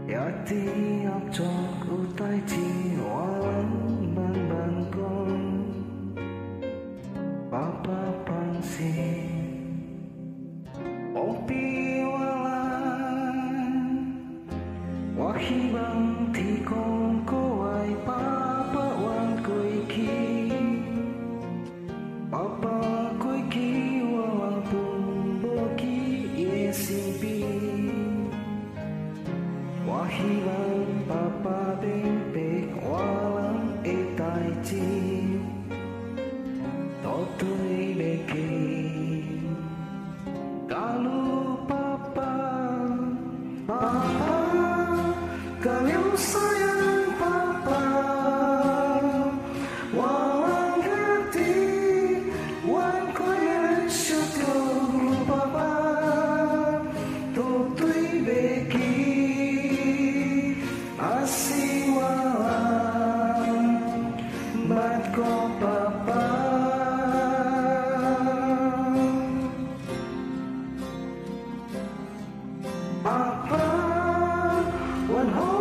也知合作有代志，我慢慢讲，爸爸放心，我比我来，我希望天空可爱爸爸弯过去，爸爸过去我分无去的身边。我希望爸爸明白我人的代志，都对袂起。假如爸爸，爸爸，假如sayang papa, walang hati, wan ko yan siya papa, tutoy beki. Asiwala, ba't ko papa? Papa, one